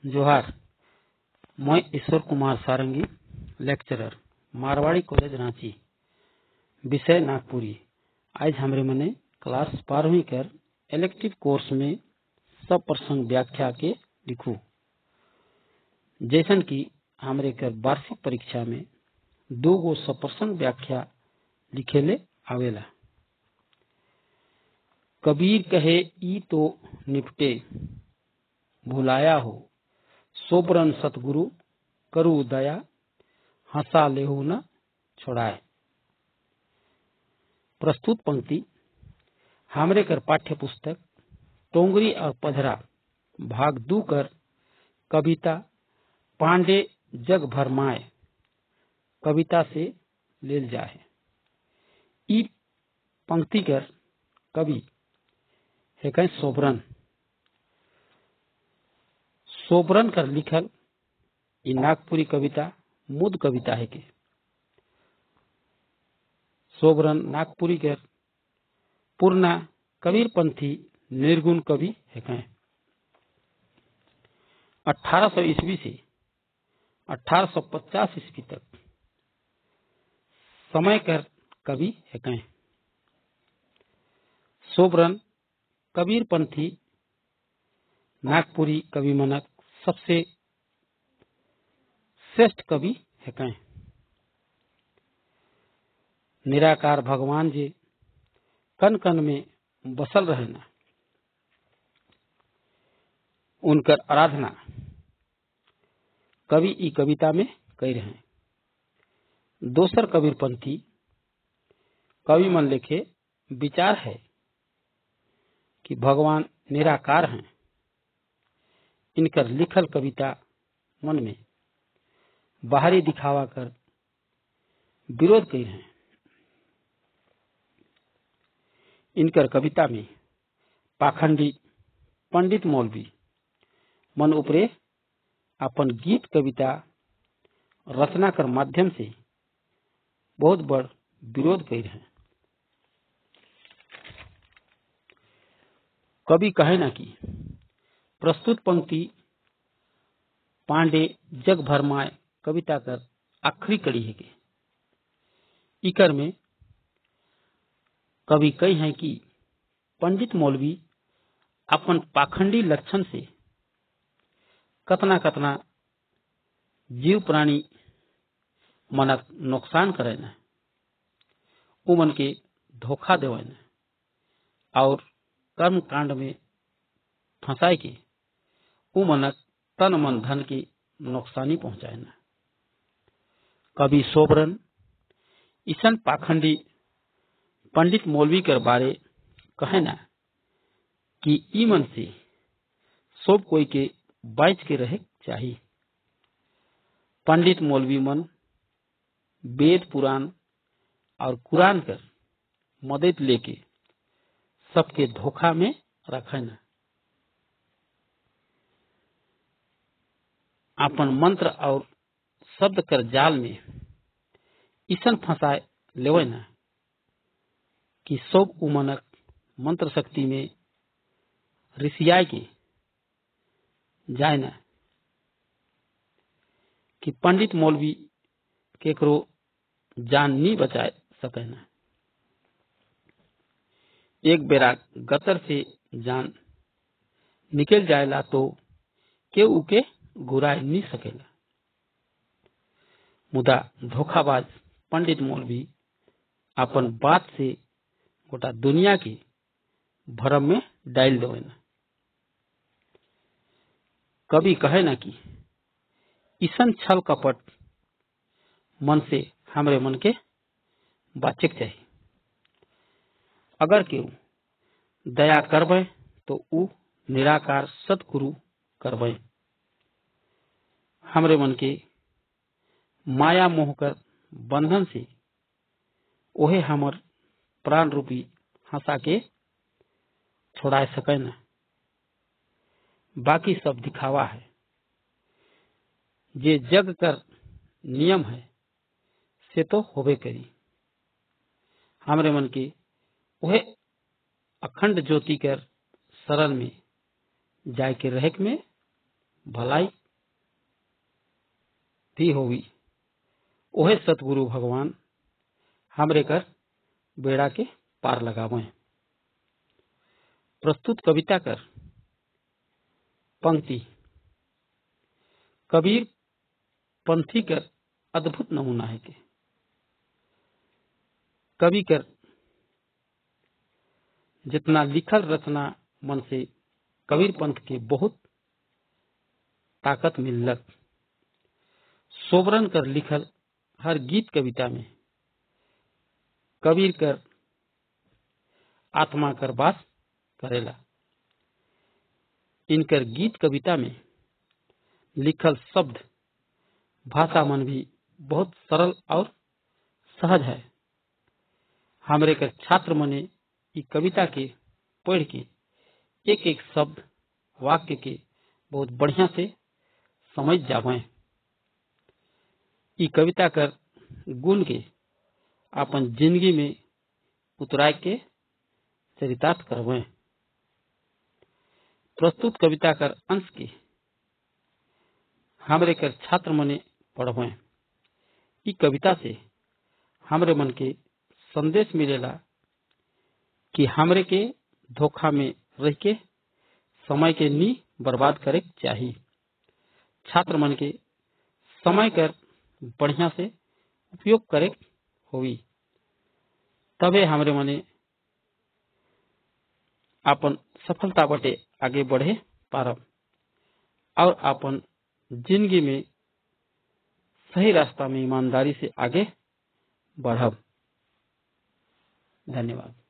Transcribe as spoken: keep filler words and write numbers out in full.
जोहार। मैं Ishwar Kumar Sarangi, lecturer, Marwari college Ranchi. विषय नागपुरी। आज हमरे मने क्लास बारहवीं कर इलेक्टिव कोर्स में सब प्रसंग व्याख्या के लिखू। जैसन कि हमरे कर वार्षिक परीक्षा में दो गो सब प्रसंग व्याख्या लिखेले आवेला। कबीर कहे ई तो निपटे, भुलाया हो सोबरन सतगुरु करु दया, हंसा लेहु न छोड़ाए। प्रस्तुत पंक्ति हमरे कर पाठ्य पुस्तक टोंगरी और पधरा भाग दू कर कविता पांडे जग भरमाए कविता से लेल जाए। ई पंक्ति कर कवि है कहीं सोबरन सोबरन कर लिखल ई नागपुरी कविता मुद कविता है के। सोबरन नागपुरी कर पूर्णा कबीरपंथी निर्गुण कवि है कहीं। अठारह सौ ईस्वी से अठारह सौ पचास ईस्वी तक समय कर कवि है कहीं। सोबरन कबीरपंथी नागपुरी कवि मनक सबसे श्रेष्ठ कवि है कहीं। निराकार भगवान जी कन कन में बसल रहे न, उनकर आराधना कवि ई कविता में कही रहे। दोसर कबीरपंथी कवि मन लिखे विचार है कि भगवान निराकार हैं। इनकर लिखल कविता मन में बाहरी दिखावा कर विरोध कही हैं। इनकर कविता में पाखंडी पंडित मौलवी मन उपरे अपन गीत कविता रचना कर माध्यम से बहुत बड़ विरोध कही हैं। कवि कहे ना कि प्रस्तुत पंक्ति पांडे जग भरमाए कविता कर आखिरी कड़ी है के। इकर में कवि कही हैं कि पंडित मौलवी अपन पाखंडी लक्षण से कतना कतना जीव प्राणी मनक नुकसान करे न, उमन के धोखा देवे न और कर्म कांड में फंसाए के उमनक तन मन धन की नुकसानी पहुंचाए न। कवि सोबरन ईसन पाखंडी पंडित मौलवी कर बारे कहे ना कि ई मन से सब कोई के बाँच के रहे चाहिए। पंडित मौलवी मन वेद पुराण और कुरान कर मदद लेके सबके धोखा में रखे न। अपन मंत्र और शब्द कर जाल में ईसन फंसाए लेवे न कि सब उमनक मंत्र शक्ति में ऋषियाय के जाए न कि पंडित मौलवी केकरो जान नहीं बचा सके न। एक बेरा गतर से जान निकल जाएला तो केहू के घुराए नहीं सकेला। मुदा धोखाबाज पंडित मौलवी अपन बात से गोटा दुनिया के भरम में डाल देवे न। कवि कहे ना कि ईसन छल कपट मन से हमरे मन के बाचे के चाहिए। अगर केहू दया करबे तो ऊ निराकार सतगुरु करबे। हमरे मन के माया मोह कर बंधन से ओहे हमर प्राण रूपी हंसा के छोड़ाए सके न। बाकी सब दिखावा है। जे जग कर नियम है से तो होबे करी। हमरे मन के ओहे अखंड ज्योति कर शरण में जाय के रहक में भलाई भी होगी। ओहे सतगुरु भगवान हमरे कर बेड़ा के पार लगावे। प्रस्तुत कविता कर पंक्ति कबीर पंथी कर अद्भुत नमूना है के कवि कर जितना लिखल रचना मन से कबीर पंथ के बहुत ताकत मिलक। सोबरन कर लिखल हर गीत कविता में कबीर कर आत्मा कर वास करेला। इनकर गीत कविता में लिखल शब्द भाषा मन भी बहुत सरल और सहज है। हमरे कर छात्र मने ई कविता के पढ़ के एक एक शब्द वाक्य के बहुत बढ़िया से समझ जावे। ई कविता कर गुण के अपन जिंदगी में उतराय के चरितार्थ करवे। प्रस्तुत कविता कर अंश के हमरे कर छात्र मने पढ़वे। ई कविता से हमरे मन के संदेश मिलेला कि हमरे के धोखा में रह के समय के नी बर्बाद करे चाहिए। छात्र मन के समय कर बढ़िया से उपयोग करे होवी, तबे हमरे मने अपन सफलता बटे आगे बढ़े पारब और अपन जिंदगी में सही रास्ता में ईमानदारी से आगे बढ़ब। धन्यवाद।